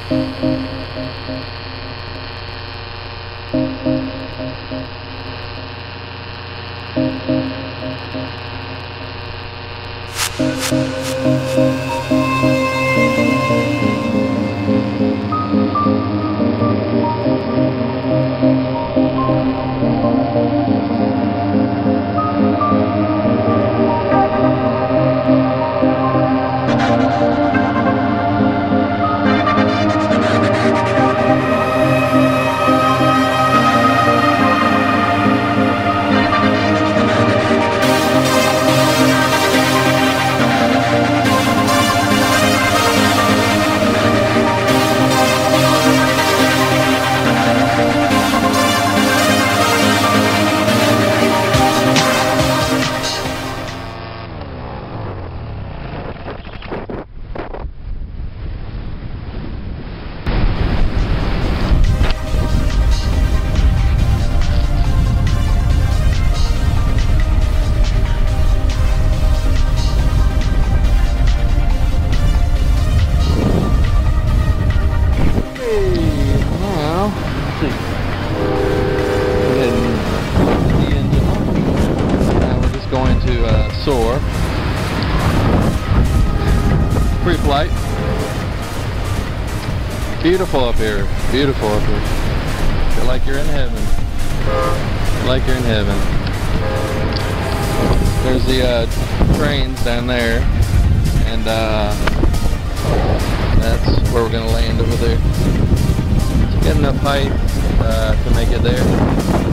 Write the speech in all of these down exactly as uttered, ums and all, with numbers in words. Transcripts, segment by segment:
Soar. Pre-flight. Beautiful up here. Beautiful up here. Feel like you're in heaven. Feel like you're in heaven. There's the uh, trains down there, and uh, that's where we're gonna land over there. Get enough height uh, to make it there.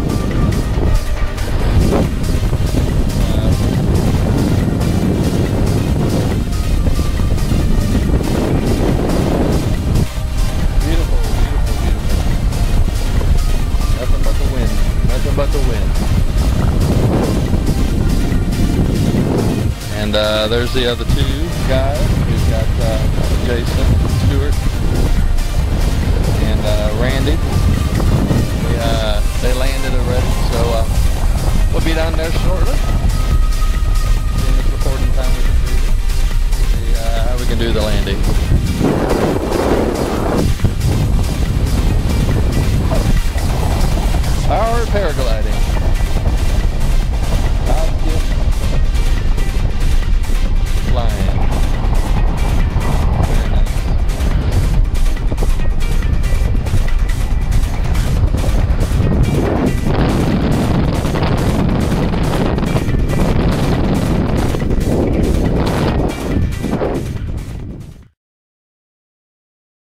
But the wind. And uh, there's the other two guys. We've got uh, Jason, Stewart, and uh, Randy. We, uh, they landed already, so uh, we'll be down there shortly.